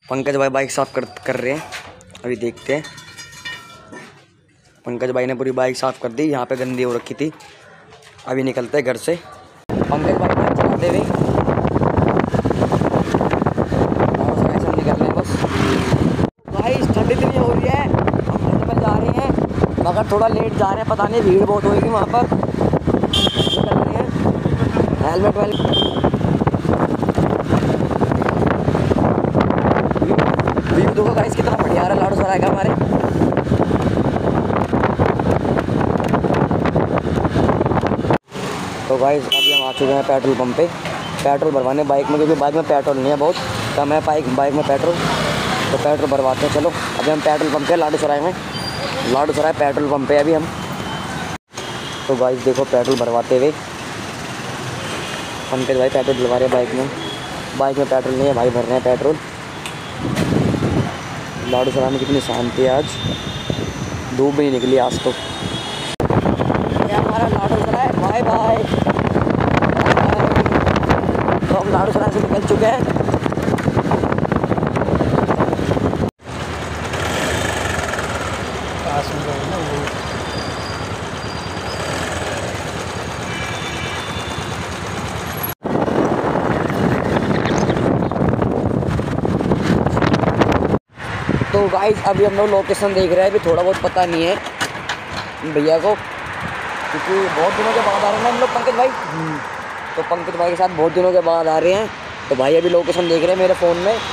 पंकज भाई बाइक साफ कर रहे हैं। अभी देखते हैं। पंकज भाई ने पूरी बाइक साफ कर दी, यहाँ पे गंदी हो रखी थी। अभी निकलते हैं घर से। पंकज भाई बाइक चलाते हुए हम निकल रहे हैं बस। भाई ठंड इतनी हो रही है, हम ठंड में जा रहे हैं मगर थोड़ा लेट जा रहे हैं, पता नहीं भीड़ बहुत होगी वहाँ पर। निकल रहे हैं हेलमेट व्यू देखो गाइस कितना बढ़िया आ रहा है लाडू सराय का हमारे। तो गाइस अभी हम आ चुके हैं पेट्रोल पंप पे पेट्रोल भरवाने बाइक में, क्योंकि बाइक में पेट्रोल नहीं है, बहुत कम है बाइक में पेट्रोल। तो पेट्रोल भरवाते हैं। चलो अभी हम पेट्रोल पंप पे लाडू सराय में, लाडू सराय पेट्रोल पंप पे अभी हम। तो गाइस देखो पेट्रोल भरवाते हुए पंकज भाई पेट्रोल डलवा रहे हैं बाइक में पेट्रोल नहीं है भाई, भर रहे हैं पेट्रोल। लाडू सराय में कितनी शांति है, आज धूप भी नहीं निकली आज तो। ये हमारा लाडू सराय, बाय बाय। तो हम लाडू सराय से निकल चुके हैं। तो गाइस अभी हम लोग लोकेशन देख रहे हैं, अभी थोड़ा बहुत पता नहीं है भैया को, क्योंकि बहुत दिनों के बाद आ रहे हैं हम लोग पंकज भाई। तो पंकज भाई के साथ बहुत दिनों के बाद आ रहे हैं। तो भाई अभी लोकेशन देख रहे हैं मेरे फ़ोन में।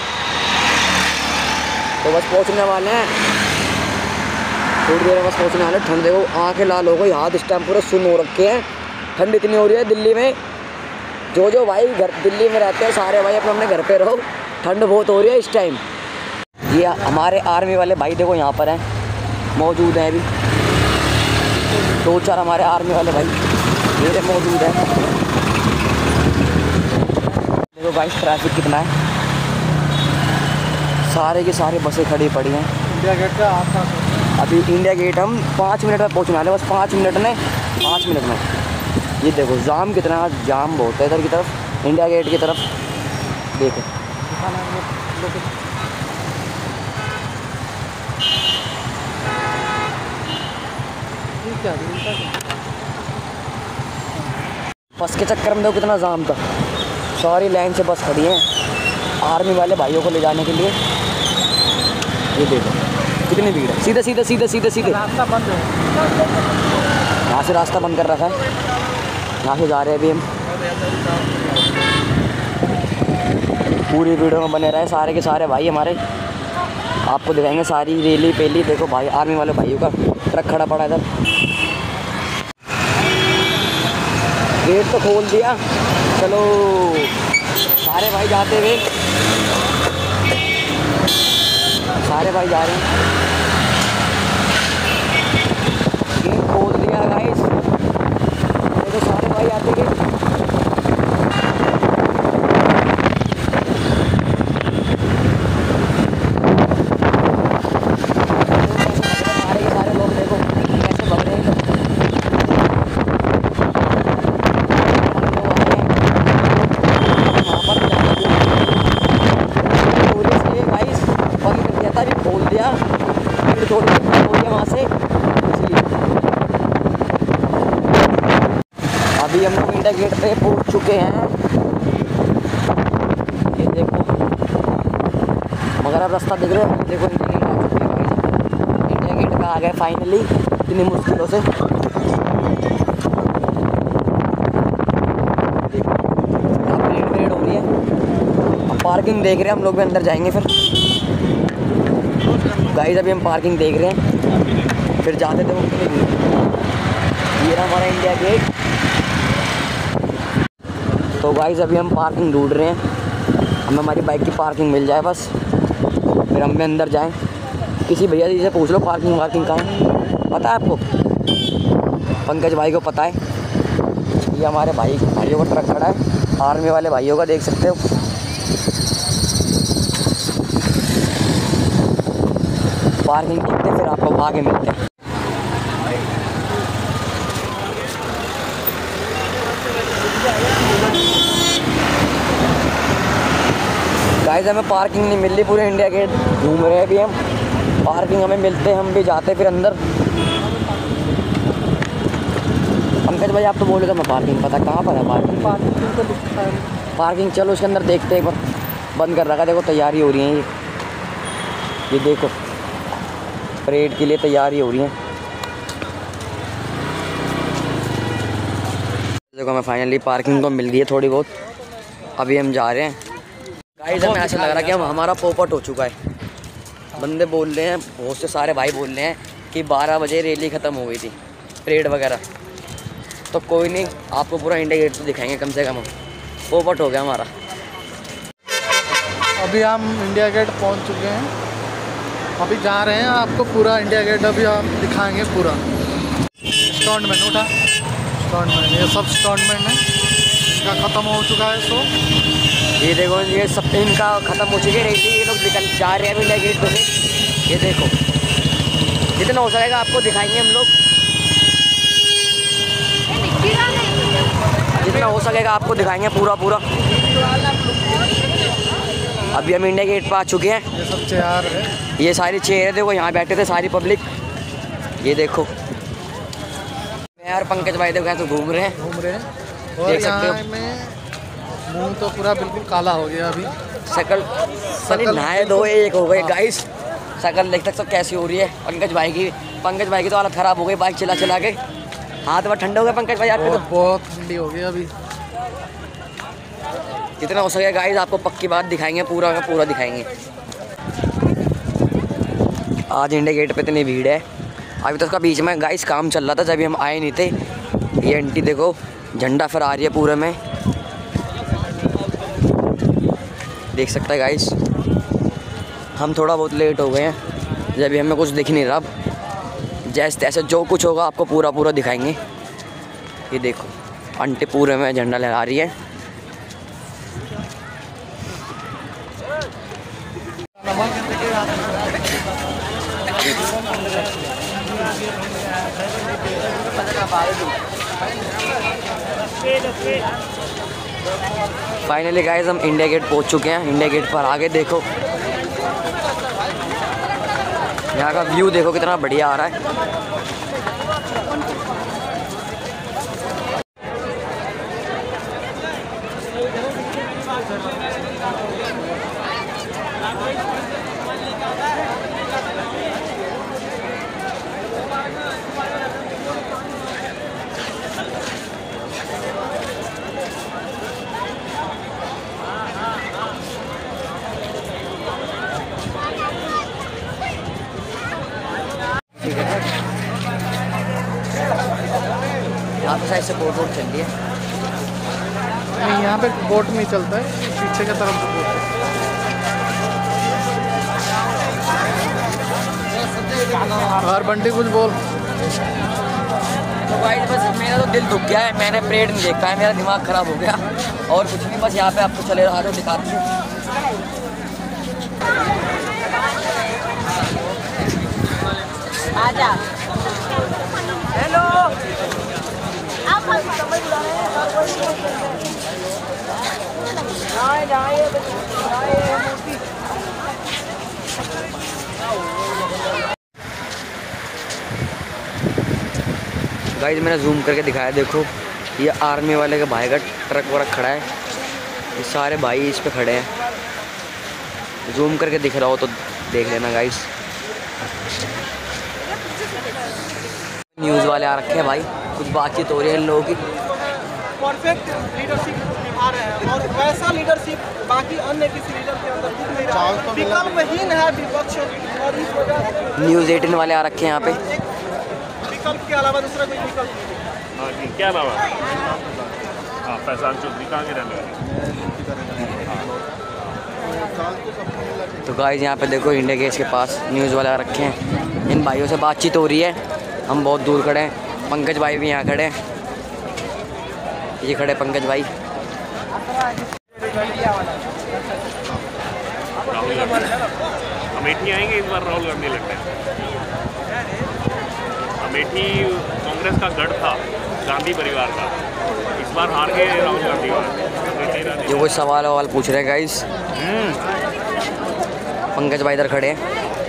तो बस पहुंचने वाले हैं, थोड़ी देर में बस पहुंचने वाले हैं। ठंड देखो, आँखें लाल हो गई, हाथ इस टाइम पूरे सुन्न हो रखे हैं। ठंड इतनी हो रही है दिल्ली में। जो भाई घर दिल्ली में रहते हैं सारे भाई अपने घर पे रहो, ठंड बहुत हो रही है इस टाइम। ये हमारे आर्मी वाले भाई देखो यहाँ पर हैं, मौजूद हैं। अभी 2-4 हमारे आर्मी वाले भाई मेरे मौजूद हैं। देखो गाइस ट्रैफिक कितना है, सारे की सारी बसें खड़ी पड़ी हैं। इंडिया गेट का अभी इंडिया गेट हम 5 मिनट में पहुँचने वाले, बस 5 मिनट में। ये देखो जाम कितना, जाम बहुत है इधर की तरफ, इंडिया गेट की तरफ। देखो बस के चक्कर में देखो कितना जाम था, सारी लाइन से बस खड़ी हैं आर्मी वाले भाइयों को ले जाने के लिए। ये देखो कितनी भीड़ है, सीधे रास्ता बंद है। यहाँ से रास्ता बंद कर रखा है, यहाँ से जा रहे हैं अभी हम। पूरी वीडियो में बने रहे सारे के सारे भाई हमारे, आपको दिखाएंगे सारी रेली पेली। देखो भाई आर्मी वाले भाइयों का ट्रक खड़ा पड़ा इधर। गेट तो खोल दिया, चलो सारे भाई जाते हुए, सारे भाई जा रहे हैं। गेट खोल दिया गाइस, देखो सारे भाई आते गए। अभी हम लोग इंडिया गेट पे पहुंच चुके हैं। ये देखो, मगर अब रास्ता देख रहे हो, देखो इंडिया गेट आ चुके हैं। इंडिया गेट पे आ गए फाइनली, इतनी मुश्किलों से। परेड हो रही है, अब पार्किंग देख रहे हैं हम लोग भी, अंदर जाएंगे फिर। गाइस अभी हम पार्किंग देख रहे हैं, फिर जाते थे वो। ये रहा हमारा इंडिया गेट। तो गाइस अभी हम पार्किंग ढूंढ रहे हैं, हमें हमारी बाइक की पार्किंग मिल जाए बस, फिर हम भी अंदर जाएं। किसी भैया जी से पूछ लो पार्किंग कहाँ है, पता है आपको? पंकज भाई को पता है। ये हमारे भाइयों का ट्रक खड़ा है, आर्मी वाले भाइयों का, देख सकते हो। पार्किंग देखते हैं, फिर आपको आगे मिलते हैं। गाइस हमें पार्किंग नहीं मिल रही, पूरे इंडिया गेट घूम रहे हैं अभी हम। पार्किंग हमें मिलते, हम भी जाते फिर अंदर। पंकज भाई आप तो बोले तो मैं पार्किंग पता कहाँ पर है पार्किंग? पार्किंग तो लिखा है पार्किंग, चलो उसके अंदर देखते हैं एक बार। बंद कर रखा, देखो तैयारी हो रही है ये देखो परेड के लिए तैयारी हो रही है। देखो हमें फाइनली पार्किंग तो मिल गई है थोड़ी बहुत, अभी हम जा रहे हैं। गाइस हमें ऐसा लग रहा है कि हमारा पोपट हो चुका है। बंदे बोल रहे हैं, बहुत से सारे भाई बोल रहे हैं कि 12 बजे रैली ख़त्म हो गई थी, परेड वगैरह। तो कोई नहीं, आपको पूरा इंडिया गेट तो दिखाएंगे कम से कम। हम पोपट हो गया हमारा। अभी हम इंडिया गेट पहुंच चुके हैं, अभी जा रहे हैं, आपको पूरा इंडिया गेट अभी आप दिखाएंगे पूरा। स्टॉन्टमैन उठा, स्टॉन्टमैन, ये सब स्टॉन्टमैन है, इनका ख़त्म हो चुका है शो। ये देखो ये सब इनका ख़त्म हो चुकी है रैली, ये लोग निकल जा रहे हैं अभी इंडिया गेट पे से। ये देखो जितना हो सकेगा आपको दिखाएंगे हम लोग, जितना हो सकेगा आपको दिखाएंगे पूरा पूरा। अभी हम इंडिया गेट पर आ चुके हैं। ये सब चेयर है, ये सारी चेयर है, देखो यहाँ बैठे थे सारी पब्लिक। ये देखो मैं और पंकज भाई देखो तो घूम रहे हैं और देख सकते हो। यहाँ में मुंह तो पूरा बिल्कुल काला हो गया अभी। शकल सनी नहाए धोए एक हो गए गाइस। शकल देख सकते हो कैसी हो रही है पंकज भाई की। पंकज भाई की तो हालत ख़राब हो गई बाइक चला चला के, हाथ में ठंडे हो गए पंकज भाई आपके तो। बहुत ठंडी हो गई अभी। जितना हो सके गाइस आपको पक्की बात दिखाएंगे, पूरा का पूरा दिखाएंगे। आज इंडिया गेट पे इतनी भीड़ है, अभी तो उसका बीच में गाइस काम चल रहा था जब हम आए नहीं थे। ये आंटी देखो झंडा फहरा रही है पूरे में, देख सकते हैं गाइस। हम थोड़ा बहुत लेट हो गए हैं, जब हमें कुछ दिख नहीं रहा। अब जैसे तैसे जो कुछ होगा आपको पूरा पूरा दिखाएंगे। ये देखो आंटी पूरे में झंडा लहरा रही है। फाइनली गाइस हम इंडिया गेट पहुंच चुके हैं। इंडिया गेट पर आगे देखो, यहाँ का व्यू देखो कितना बढ़िया आ रहा है। यहाँ पे साइड से बोट वोट चल रही है। नहीं, यहाँ पे बोट नहीं चलता है, पीछे की तरफ से बोट है। और बंटी कुछ बोल। तो भाई बस मेरा तो दिल दुख गया है, मैंने परेड नहीं देख पाया, मेरा दिमाग ख़राब हो गया। और कुछ नहीं, बस यहाँ पे आपको चले रहा हूँ दिखाती हूँ। आजा हेलो गाइस मैंने जूम करके दिखाया, देखो ये आर्मी वाले का भाई का ट्रक वरक खड़ा है, ये सारे भाई इस पे खड़े हैं। जूम करके दिख रहा हो तो देख लेना गाइस। न्यूज़ वाले आ रखे हैं भाई, कुछ बातचीत हो रही है इन लोगों की। परफेक्ट लीडरशिप निभा रहे हैं और वैसा लीडरशिप बाकी अन्य किसी लीडर के अंदर दिख नहीं रहा है। विकल्पहीन है विपक्ष और इस वजह से न्यूज़ 18 वाले आ रखे हैं यहाँ पे। विकल्प के अलावा दूसरा कोई विकल्प नहीं। हाँ जी, क्या नाम है? हाँ, फैजान चौधरी, कहाँ के रहने वाले? तो गाइस यहाँ पे देखो इंडिया गेट के पास न्यूज़ वाले आ रखे हैं, इन भाइयों से बातचीत हो रही है। हम बहुत दूर खड़े हैं, पंकज भाई भी यहाँ खड़े हैं, ये खड़े पंकज भाई। राहुल गांधी अमेठी आएंगे इस बार, राहुल गांधी लगता है। अमेठी कांग्रेस का गढ़ था गांधी परिवार का, इस बार हार गए राहुल गांधी ये कोई सवाल पूछ रहे हैं गाइस। पंकज भाई इधर खड़े हैं।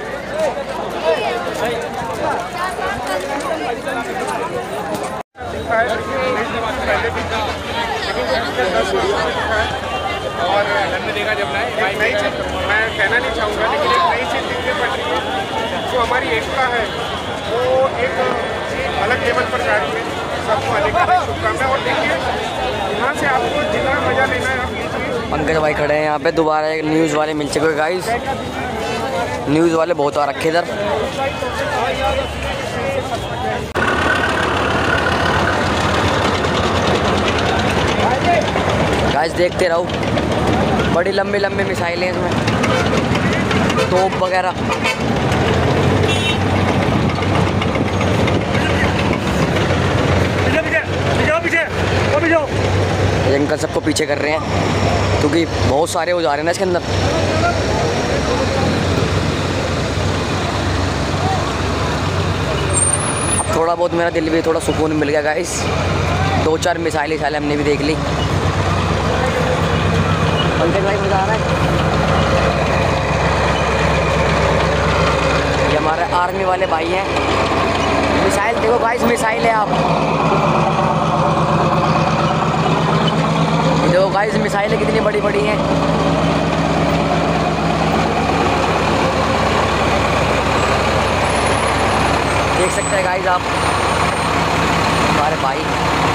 और हमने देखा जब नई चीज़ मैं कहना नहीं चाहूँगा, लेकिन एक नई चीज़ दिखने पड़ रही है। जो हमारी एकता है वो एक अलग लेवल पर जा रही है। सबको अनेक शुभकामनाएं। और देखिए यहाँ से आपको जितना मज़ा लेना है आप लीजिए। पंकज भाई खड़े हैं यहाँ पे। दोबारा एक न्यूज़ वाले मिल चुके गाइस। न्यूज़ वाले बहुत आ रखे इधर। गाइस देखते रहो, बड़ी लंबी लंबी मिसाइलें इसमें, तोप वगैरह। ये अंकल सबको पीछे कर रहे हैं क्योंकि बहुत सारे हो जा रहे हैं ना इसके अंदर। अब थोड़ा बहुत मेरा दिल भी थोड़ा सुकून मिल गया गाइस। 2-4 मिसाइलें हमने भी देख ली। पंकज भाई मजा आ रहा है। ये हमारे आर्मी वाले भाई हैं। मिसाइल देखो गाइस, मिसाइल है। आप देखो गाइस मिसाइलें कितनी बड़ी बड़ी हैं। देख सकते हैं गाइस आप हमारे भाई।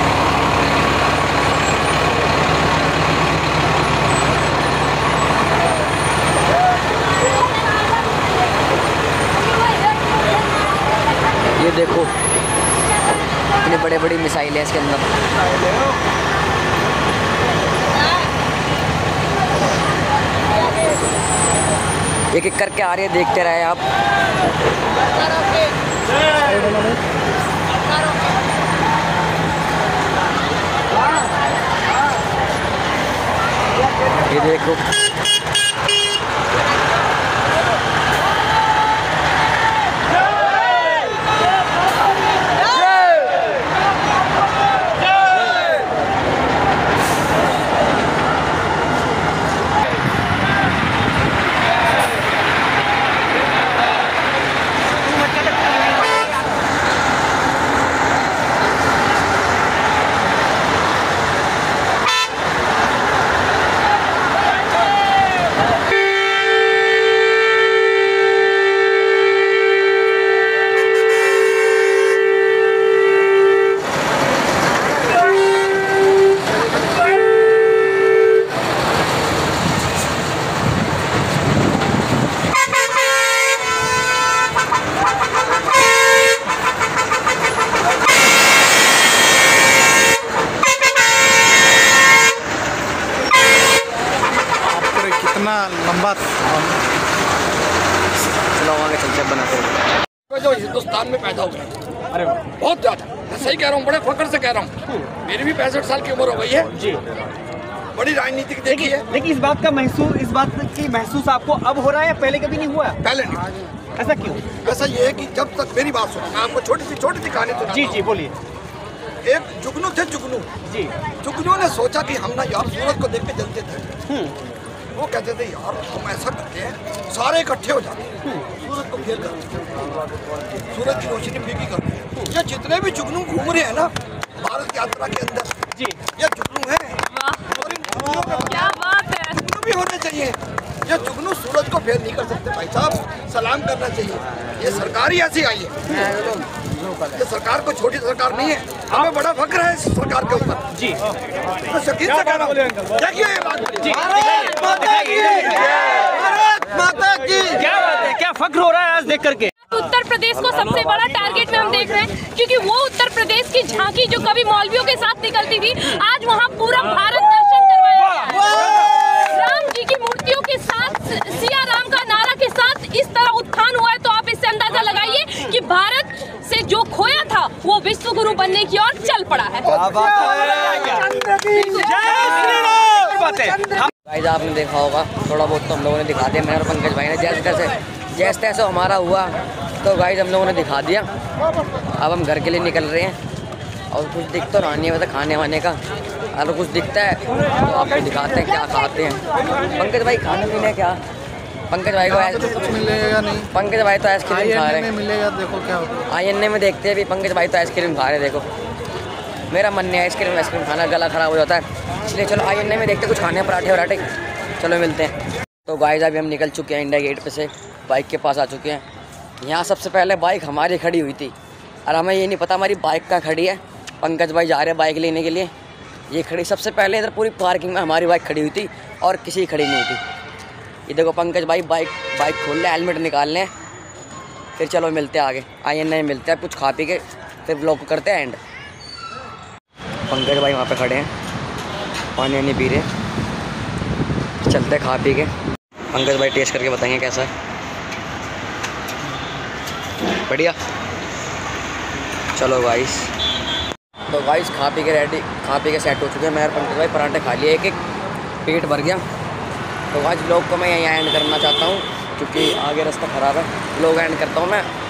ये देखो इतनी बड़े बड़ी मिसाइलें हैं इसके अंदर। एक एक करके आ रही है, देखते रहे आप। ये देखो लंबा चलते बनाते हैं। जो हिंदुस्तान में पैदा हो गए, अरे बहुत ज़्यादा, मैं सही कह रहा हूँ, बड़े फख्र से कह रहा हूँ। मेरी भी 65 साल की उम्र हो गई है जी। बड़ी राजनीतिक देखी है। लेकिन इस बात की महसूस आपको अब हो रहा है या पहले कभी नहीं हुआ? पहले नहीं। ऐसा क्यों? ऐसा ये है कि जब तक मेरी बात सुनो, मैं आपको छोटी सी कहानी सुनाता हूं। जी बोलिए। एक जुगनू थे, जुगनू जी। जुगनू ने सोचा कि हम ना यार सूरज को देख के जलते थे। वो कहते थे यार हम ऐसा करते हैं, सारे इकट्ठे हो जाते हैं, सूरज को फेल करते हैं, सूरज की रोशनी फीकी करते हैं। ये जितने भी जुगनू घूम रहे हैं ना भारत यात्रा के अंदर जी, ये जुगनू है। और इन जुगनू क्या बात है, जुगनू भी होने चाहिए। ये जुगनू सूरज को फेल नहीं कर सकते भाई साहब, सलाम करना चाहिए। ये सरकार ही ऐसी आई है, ये सरकार को छोटी सरकार नहीं है, हमें बड़ा फख्र है इस सरकार के ऊपर जी। तो शकील से कह रहा हूं, देखिए ये बात जी, माता की क्या बात है, क्या फख्र हो रहा है आज देख करके? उत्तर प्रदेश को सबसे बड़ा टारगेट में हम देख रहे हैं, क्योंकि वो उत्तर प्रदेश की झांकी जो कभी मौलवियों के साथ निकलती थी, आज वहाँ पूरा भारत दर्शन करवाया है। राम जी की मूर्तियों के साथ, सिया राम का नारा के साथ इस तरह उत्थान हुआ है, तो आप इससे अंदाजा लगाइए कि भारत से जो खोया था वो विश्व गुरु बनने की ओर चल पड़ा है। गाइस आपने देखा होगा, थोड़ा बहुत तो हम लोगों ने दिखा दिया, मैंने और पंकज भाई ने जैसे तैसे हमारा हुआ तो गाइस हम लोगों ने दिखा दिया। अब हम घर के लिए निकल रहे हैं और कुछ दिख तो रहा नहीं है, खाने वाने का। अगर कुछ दिखता है तो आपको दिखाते हैं क्या खाते हैं। पंकज भाई खाने पीने क्या? पंकज भाई को तो कुछ मिलेगा नहीं। पंकज भाई तो आइसक्रीम खा रहे हैं। मिलेगा, देखो क्या होगा। आईएनए में देखते हैं भी। पंकज भाई तो आइसक्रीम खा रहे हैं। देखो मेरा मन नहीं है आइसक्रीम खाना, गला ख़राब हो जाता है, इसलिए चलो आईएनए में देखते कुछ खाने पराठे वराठे। चलो मिलते हैं। तो गाइस अभी हम निकल चुके हैं इंडिया गेट पे से, बाइक के पास आ चुके हैं। यहाँ सबसे पहले बाइक हमारी खड़ी हुई थी और हमें ये नहीं पता हमारी बाइक कहाँ खड़ी है। पंकज भाई जा रहे हैं बाइक लेने के लिए, ये खड़ी सबसे पहले इधर पूरी पार्किंग में हमारी बाइक खड़ी हुई थी और किसी की खड़ी नहीं हुई थी। ये देखो पंकज भाई बाइक खोल ले, हेलमेट निकाल लें, फिर चलो मिलते हैं आगे। आईएनए में मिलते हैं, कुछ खा पी के फिर ब्लॉग को करते हैं एंड। पंकज भाई वहाँ पे खड़े हैं, पानी वानी पी रहे, चलते खा पी के। पंकज भाई टेस्ट करके बताएंगे कैसा है। बढ़िया। चलो गाइस, तो गाइस खा पी के सेट हो चुके हैं। मैं और पंकज भाई पराठे खा लिए, एक पेट भर गया। तो आज ब्लॉग को मैं यहीं एंड करना चाहता हूँ क्योंकि आगे रास्ता ख़राब है। ब्लॉग एंड करता हूँ मैं।